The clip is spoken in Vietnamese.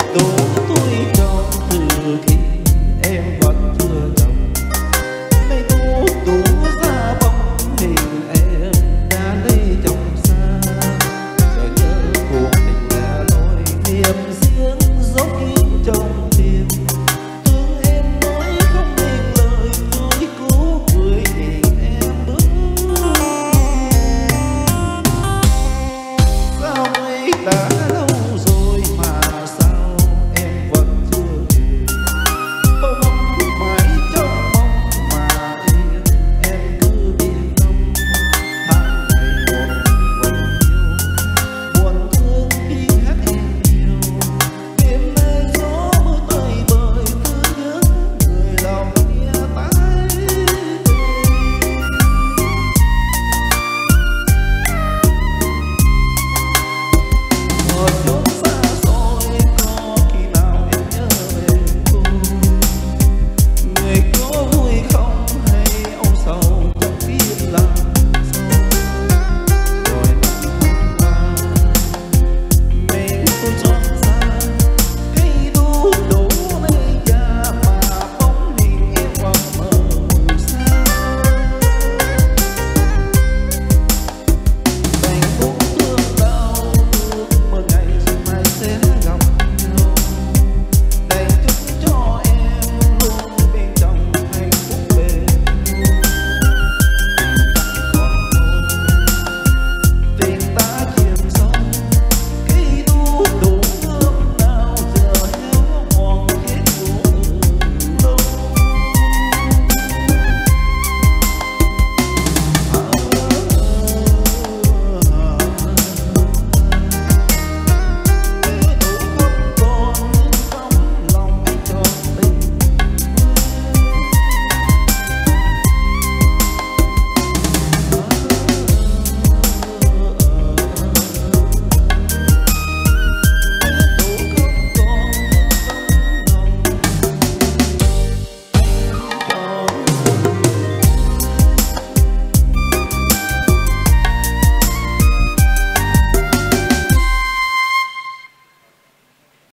đủ tuổi tròn từ khi em vẫn chưa chồng. Nay đủ đủ ra bóng hình em đã lấy chồng xa. Giờ nhớ cuộc tình đã lối niềm riêng dấu kín trong tim. Thương em nói không nên lời tôi cố cười nhìn em bước. Sao ấy đã lâu rồi mà sao em vẫn chưa về. Bao năm mãi trong mong mà em cứ yên tâm. Tháng ngày buồn yêu, buồn thương đi hát em nhiều. Đêm nay gió mưa tơi bời cứ nhớ người lòng nghĩa tái về. Ở chốn